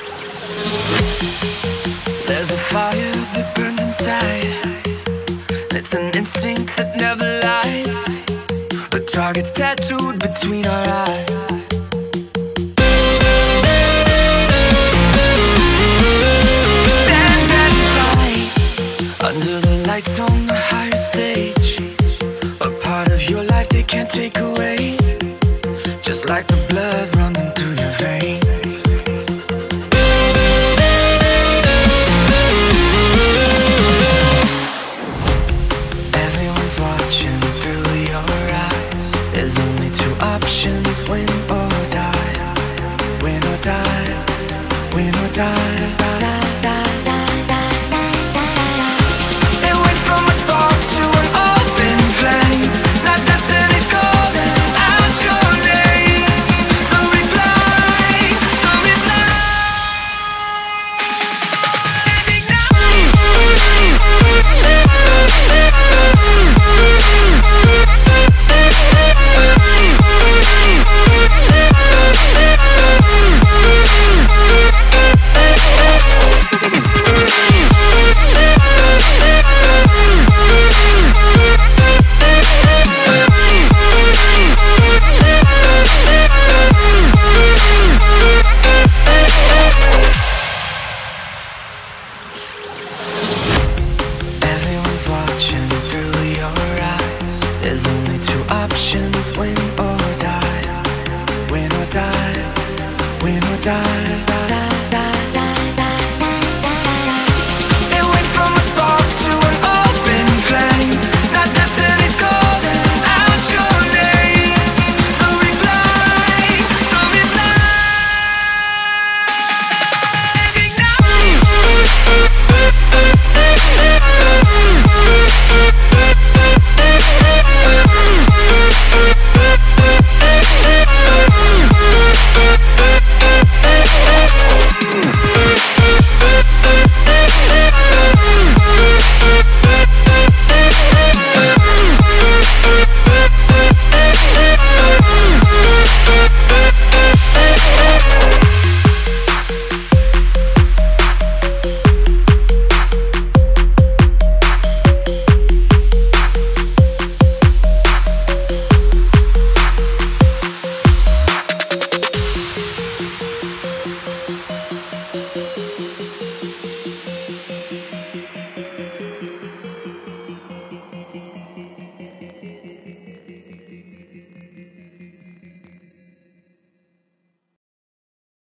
There's a fire that burns inside. It's an instinct that never lies. The target's tattooed between our eyes. Stand and fight under the lights on the higher stage. A part of your life they can't take away, just like the blood running through your veins. There's only two options, win or die. Win or die, win or die.